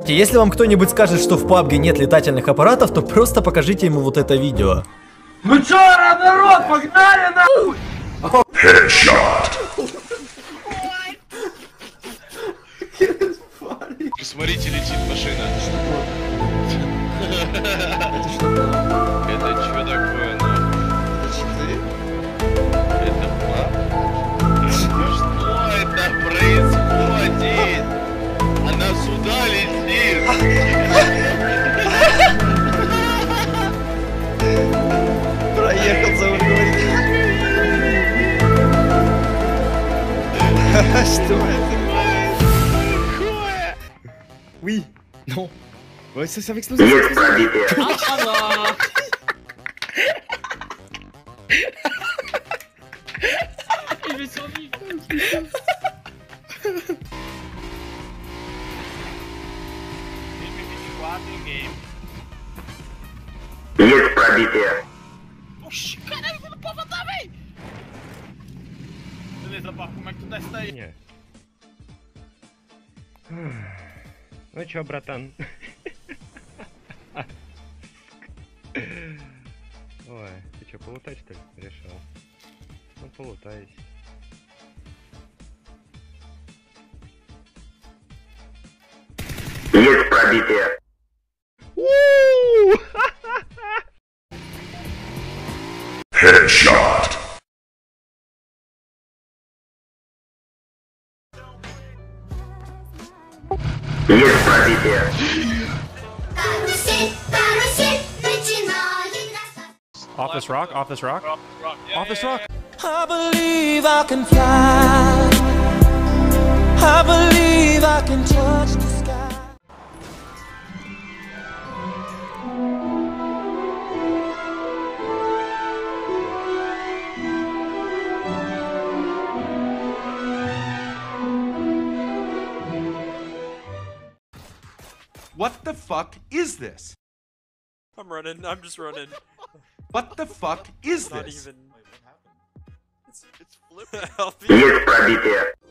Если вам кто-нибудь скажет, что в PUBG нет летательных аппаратов, то просто покажите ему вот это видео. Ну чё, народ, погнали нахуй! Смотрите, летит машина. Это что было? Это чё такое, нахуй? Это щиты? Это что это происходит? Она сюда летит. Проехал за угол. Что это? Oui. Non. Ouais, ça va exploser. Ça va exploser. Il veut survivre. Есть пробитие. Caralho, não pode matar, véi! Beleza, Barco, como é que tu desce daí? Не. Ну чё, братан? Ой, ты чё, полутать что ли решил? Ну полутаюсь. Есть пробитие. Headshot. Есть пробитие. Off this rock, off this rock, off this rock. I believe I can fly. I believe I can touch the sky. What the fuck is this? I'm running. I'm just running. What the fuck is Not this? even. It's flipping. Есть пробитие.